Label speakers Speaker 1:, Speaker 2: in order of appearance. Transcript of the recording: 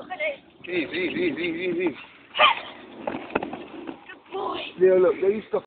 Speaker 1: Look at it.
Speaker 2: Easy.
Speaker 1: Good boy.
Speaker 2: Leo, look, they used to